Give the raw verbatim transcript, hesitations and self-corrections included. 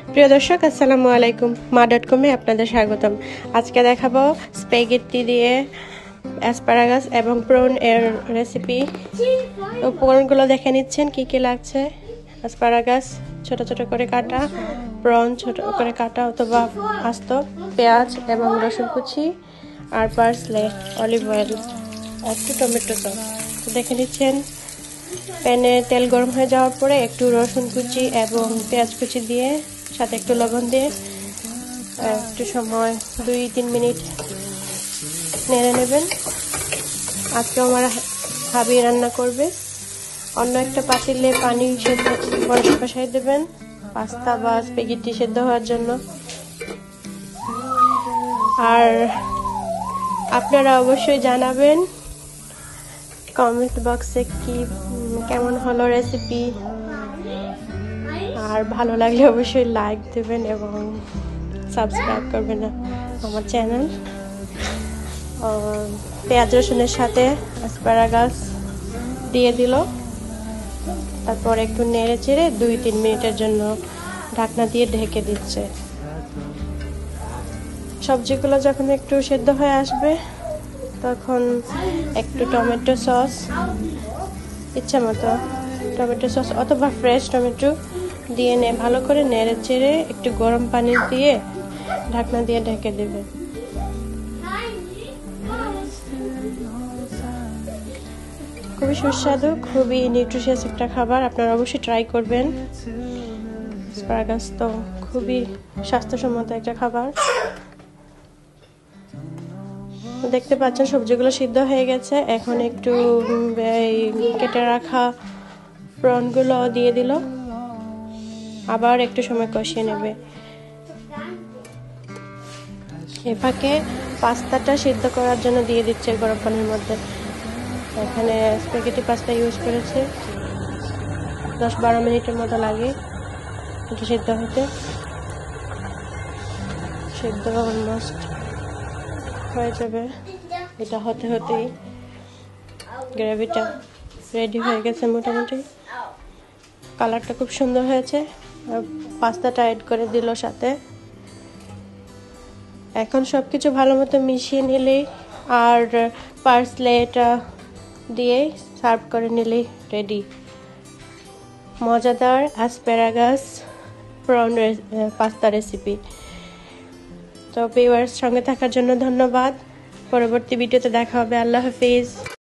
প্রিয় দর্শক আসসালামু আলাইকুম, মা ডট কমে আপনাদের স্বাগতম। আজকে দেখাবো স্প্যাগেটি দিয়ে অ্যাসপারাগাস এবং প্রন এর রেসিপি। উপকরণগুলো দেখে নিচ্ছেন কি কি লাগছে। অ্যাসপারাগাস ছোট ছোট করে কাটা, প্রন ছোট করে কাটা অথবা আস্ত, পেঁয়াজ এবং রসুন কুচি, আর পার্সলে, অলিভ অয়েল, একটু টমেটো সস। দেখে নিচ্ছেন প্যানে তেল গরম হয়ে যাওয়ার পরে একটু রসুন কুচি এবং পেঁয়াজ কুচি দিয়ে সাথে একটু লবণ দিয়ে একটু সময় দুই তিন মিনিট নেড়ে নেবেন। আজকে আমার হাবি রান্না করবে। অন্য একটা পাতিলে পানি সেদ্ধ বসাই দেবেন পাস্তা বা স্প্যাগেটি সেদ্ধ হওয়ার জন্য। আর আপনারা অবশ্যই জানাবেন কমেন্ট বক্সে কি কেমন হলো রেসিপি। আর ভালো লাগলে অবশ্যই লাইক দেবেন এবং সাবস্ক্রাইব করবেন আমার চ্যানেল। পেঁয়াজ রসুনের সাথে অ্যাসপারাগাস দিয়ে দিল, তারপর একটু নেড়ে চেড়ে দুই তিন মিনিটের জন্য ঢাকনা দিয়ে ঢেকে দিচ্ছে। সবজিগুলো যখন একটু সেদ্ধ হয়ে আসবে তখন একটু টমেটো সস, ইচ্ছা মতো টমেটো সস অথবা ফ্রেশ টমেটো দিয়ে নে ভালো করে নেড়ে চেড়ে একটু গরম পানি দিয়ে ঢাকনা দিয়ে ঢেকে দেবে। খুবই সুস্বাদু, খুবই নিউট্রিশিয়াস একটা খাবার, আপনারা অবশ্যই ট্রাই করবেন। অ্যাসপারাগাস তো খুবই স্বাস্থ্যসম্মত একটা খাবার। দেখতে পাচ্ছেন সবজিগুলো সিদ্ধ হয়ে গেছে। এখন একটু কেটে রাখা প্রনগুলো দিয়ে দিল, আবার একটু সময় কষিয়ে নেবে। এ ফাঁকে পাস্তাটা সিদ্ধ করার জন্য দিয়ে দিচ্ছে গরম পানির মধ্যে। এখানে স্প্যাগেটি পাস্তা ইউজ করেছে। দশ বারো মিনিটের মতো লাগে এটা সিদ্ধ হতে। সিদ্ধ অলমোস্ট হয়ে যাবে। এটা হতে হতেই গ্রেভিটা রেডি হয়ে গেছে মোটামুটি। কালারটা খুব সুন্দর হয়েছে। পাস্তাটা অ্যাড করে দিল সাথে। এখন সব কিছু ভালো মতো মিশিয়ে নিলেই আর পার্সলে এটা দিয়ে সার্ভ করে নিলেই রেডি মজাদার অ্যাসপারাগাস প্রন পাস্তা রেসিপি। তো ভিউয়ার্স, সঙ্গে থাকার জন্য ধন্যবাদ। পরবর্তী ভিডিওতে দেখা হবে। আল্লাহ হাফিজ।